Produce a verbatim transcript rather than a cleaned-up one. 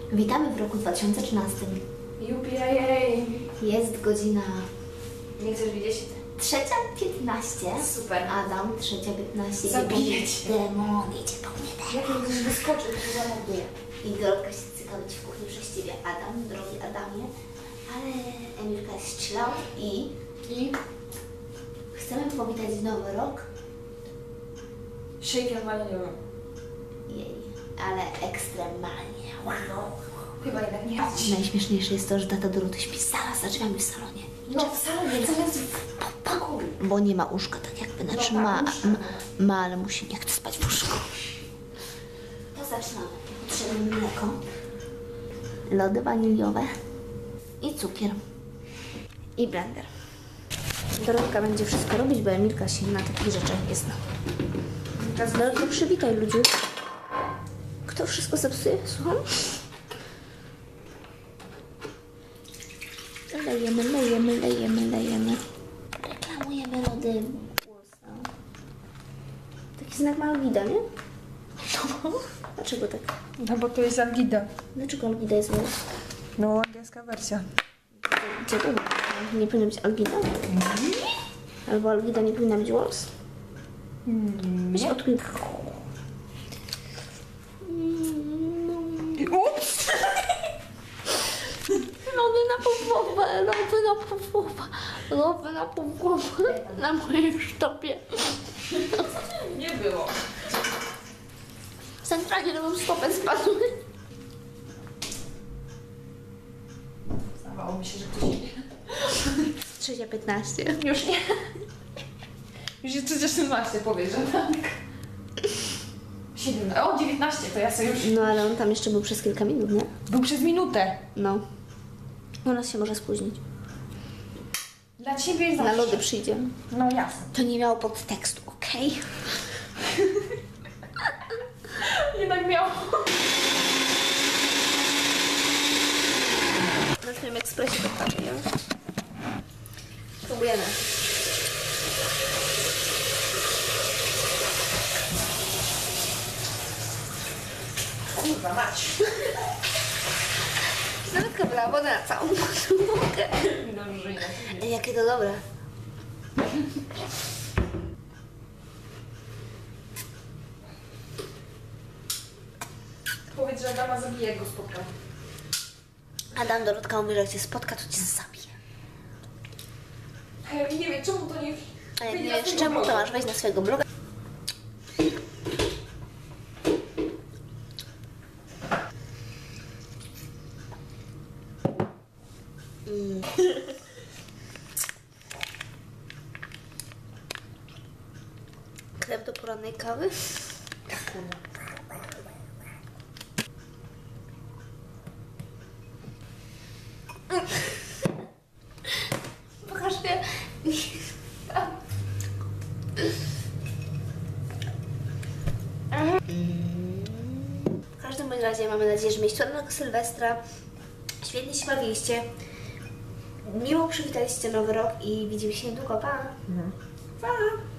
Witamy w roku dwa tysiące trzynastym. Jupiej! Jest godzina... Nie chcesz widzieć? Trzecia piętnaście. Super. Adam, trzecia piętnaście. Zabiję cię. Demon, idzie po mnie demon. Jak mi ktoś wyskoczy, to się zamorduje. I Dorotka się cyka być w kuchni przez ciebie. Adam, drogi Adamie. Ale Emilka jest chill out i... I? Chcemy powitać nowy rok. Shaken vanillią. Jej, ale ekstremalnie. No, chyba jednak nie. Najśmieszniejsze jest to, że tata Doroty śpi zaraz za drzwiami w salonie. No wcale nie, zamiast w pokoju. Bo nie ma łóżka, tak jakby, znaczy No, ma, łóżka. ma, ma, ale musi, nie chce spać w łóżku. To zaczynamy. Potrzebujemy mleko, lody waniliowe i cukier. I blender. Dorotka będzie wszystko robić, bo Emilka się na takich rzeczach nie zna. Dorotka, przywitaj ludzi. Kto wszystko zepsuje? Słucham? Lejemy, lejemy, lejemy, lejemy. Reklamujemy lody Warsaw. Taki znak ma Algida, nie? Dlaczego tak? No bo to jest Algida. Dlaczego Algida jest Wals? No, angielska wersja. Gdzie to? Nie powinna być Algida? Albo Algida nie powinna być Wals? Weź odkryj. Ups! Lody na połowę, lody na połowę, lody na połowę na mojej sztopie. Nie było. Centralnie na moją stopę spadły. Zdawało mi się, że ktoś... Trzecia piętnaście. Już nie. Już jest trzecia szesnaście, powiedz, że tak. siedem. O, dziewiętnaście, to ja sobie już... No ale on tam jeszcze był przez kilka minut, nie? Był przez minutę. No. U nas się może spóźnić. Dla ciebie Na zawsze. lody przyjdzie. No jasne. To nie miało podtekstu, okej? Jednak miał. Na twoim ekspresie to prawie, nie? Próbujemy. Kurwa, mać. Dorotka wylała wodę na całą podłogę. Dobrze, inaczej. Jakie to dobre. Powiedz, że Adama zabije, jak go spotkam. Adam, Dorotka mówi, że jak cię spotka, to cię zabije. A ja nie wiem, czemu to nie... A jak nie wyjdzie na wiesz swojego czemu, to bloga. masz wejść na swojego bloga. Mm. Chleb do porannej kawy. Pokaż mnie. W każdym bądź razie mamy nadzieję, że mieliście ładnego Sylwestra. Świetnie się bawiliście. Miło przywitaliście nowy rok i widzimy się niedługo. Pa! Mhm. Pa!